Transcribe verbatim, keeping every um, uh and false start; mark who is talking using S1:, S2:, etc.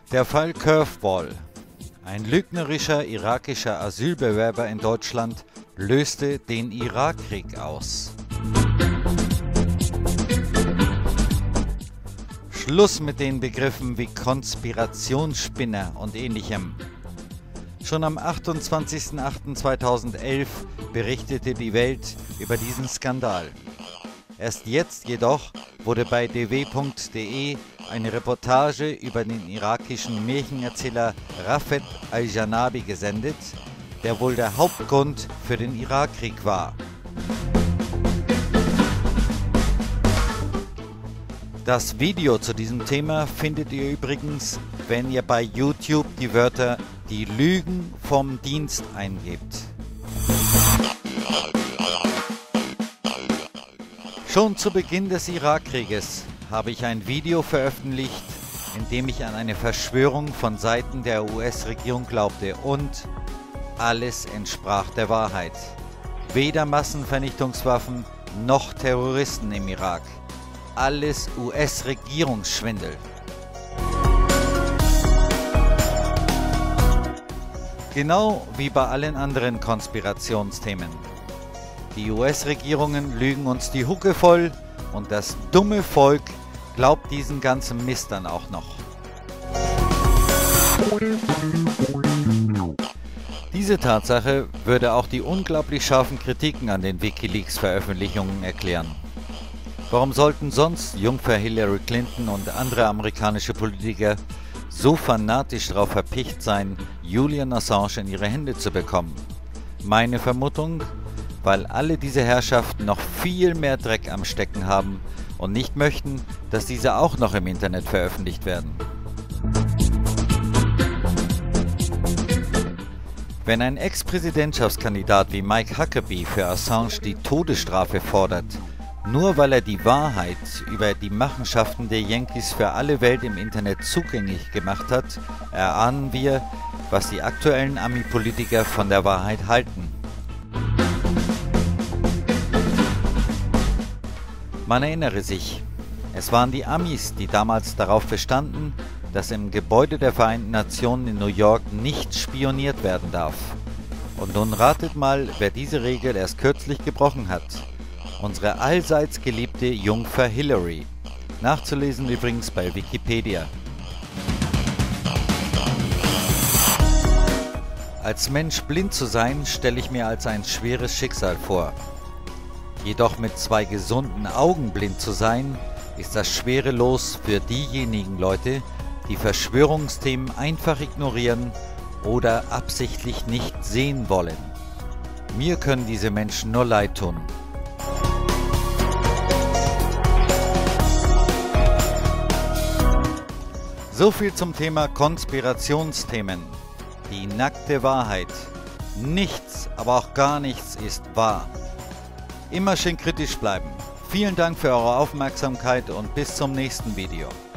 S1: Der Fall Curveball. Ein lügnerischer irakischer Asylbewerber in Deutschland löste den Irakkrieg aus. Schluss mit den Begriffen wie Konspirationsspinner und ähnlichem. Schon am achtundzwanzigsten achten zweitausendelf berichtete die Welt über diesen Skandal. Erst jetzt jedoch wurde bei d w punkt d e eine Reportage über den irakischen Märchenerzähler Rafet al-Janabi gesendet, der wohl der Hauptgrund für den Irakkrieg war. Das Video zu diesem Thema findet ihr übrigens, wenn ihr bei YouTube die Wörter "Die Lügen vom Dienst" eingebt. Schon zu Beginn des Irakkrieges habe ich ein Video veröffentlicht, in dem ich an eine Verschwörung von Seiten der U S-Regierung glaubte und alles entsprach der Wahrheit. Weder Massenvernichtungswaffen noch Terroristen im Irak. Alles U S-Regierungsschwindel. Genau wie bei allen anderen Konspirationsthemen. Die U S-Regierungen lügen uns die Hucke voll und das dumme Volk glaubt diesen ganzen Mist dann auch noch. Diese Tatsache würde auch die unglaublich scharfen Kritiken an den WikiLeaks-Veröffentlichungen erklären. Warum sollten sonst Jungfer Hillary Clinton und andere amerikanische Politiker so fanatisch darauf verpicht sein, Julian Assange in ihre Hände zu bekommen? Meine Vermutung: weil alle diese Herrschaften noch viel mehr Dreck am Stecken haben und nicht möchten, dass diese auch noch im Internet veröffentlicht werden. Wenn ein Ex-Präsidentschaftskandidat wie Mike Huckabee für Assange die Todesstrafe fordert, nur weil er die Wahrheit über die Machenschaften der Yankees für alle Welt im Internet zugänglich gemacht hat, erahnen wir, was die aktuellen Ami-Politiker von der Wahrheit halten. Man erinnere sich, es waren die Amis, die damals darauf bestanden, dass im Gebäude der Vereinten Nationen in New York nicht spioniert werden darf. Und nun ratet mal, wer diese Regel erst kürzlich gebrochen hat. Unsere allseits geliebte Jungfer Hillary. Nachzulesen übrigens bei Wikipedia. Als Mensch blind zu sein, stelle ich mir als ein schweres Schicksal vor. Jedoch mit zwei gesunden Augen blind zu sein, ist das schwere Los für diejenigen Leute, die Verschwörungsthemen einfach ignorieren oder absichtlich nicht sehen wollen. Mir können diese Menschen nur leid tun. So viel zum Thema Konspirationsthemen. Die nackte Wahrheit. Nichts, aber auch gar nichts ist wahr. Immer schön kritisch bleiben. Vielen Dank für eure Aufmerksamkeit und bis zum nächsten Video.